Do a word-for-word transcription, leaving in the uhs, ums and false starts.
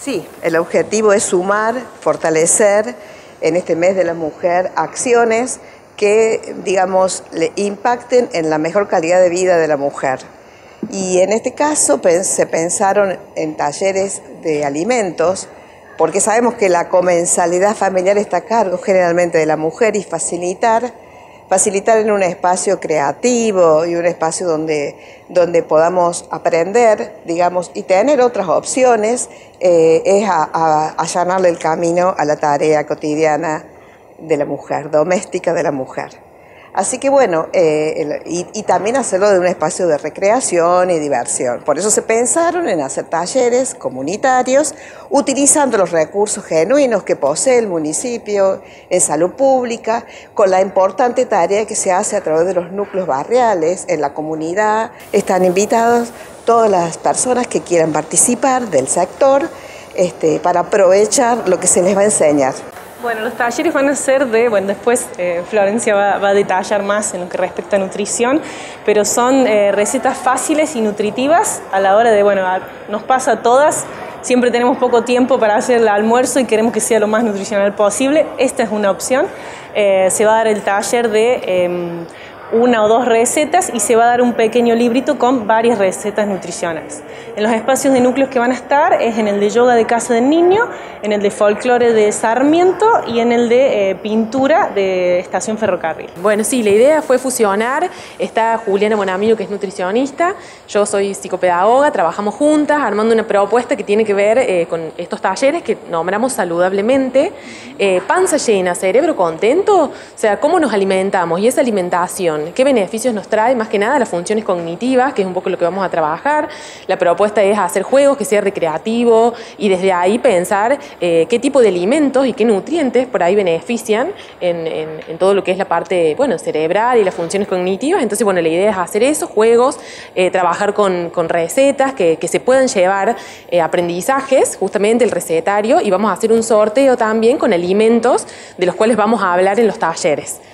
Sí, el objetivo es sumar, fortalecer en este mes de la mujer acciones que, digamos, le impacten en la mejor calidad de vida de la mujer. Y en este caso se pensaron en talleres de alimentos, porque sabemos que la comensalidad familiar está a cargo generalmente de la mujer, y facilitar, facilitar en un espacio creativo y un espacio donde, donde podamos aprender, digamos, y tener otras opciones, eh, es a, a, allanarle el camino a la tarea cotidiana de la mujer, doméstica de la mujer. Así que bueno, eh, el, y, y también hacerlo de un espacio de recreación y diversión. Por eso se pensaron en hacer talleres comunitarios utilizando los recursos genuinos que posee el municipio en salud pública, con la importante tarea que se hace a través de los núcleos barriales en la comunidad. Están invitados todas las personas que quieran participar del sector este, para aprovechar lo que se les va a enseñar. Bueno, los talleres van a ser de, bueno, después eh, Florencia va, va a detallar más en lo que respecta a nutrición, pero son eh, recetas fáciles y nutritivas a la hora de, bueno, a, nos pasa a todas, siempre tenemos poco tiempo para hacer el almuerzo y queremos que sea lo más nutricional posible. Esta es una opción. Eh, se va a dar el taller de eh, una o dos recetas y se va a dar un pequeño librito con varias recetas nutricionales. En los espacios de núcleos que van a estar es en el de yoga de Casa del Niño, en el de folclore de Sarmiento y en el de eh, pintura de Estación Ferrocarril. Bueno, sí, la idea fue fusionar. Está Juliana Bonamillo, que es nutricionista, yo soy psicopedagoga, trabajamos juntas armando una propuesta que tiene que ver eh, con estos talleres que nombramos saludablemente. Eh, panza llena, cerebro contento, o sea, cómo nos alimentamos y esa alimentación, qué beneficios nos trae, más que nada las funciones cognitivas, que es un poco lo que vamos a trabajar. La propuesta es hacer juegos, que sea recreativo y desde ahí pensar eh, qué tipo de alimentos y qué nutrientes por ahí benefician en, en, en todo lo que es la parte, bueno, cerebral y las funciones cognitivas. Entonces, bueno, la idea es hacer esos juegos, eh, trabajar con, con recetas que, que se puedan llevar eh, aprendizajes, justamente el recetario, y vamos a hacer un sorteo también con alimentos de los cuales vamos a hablar en los talleres.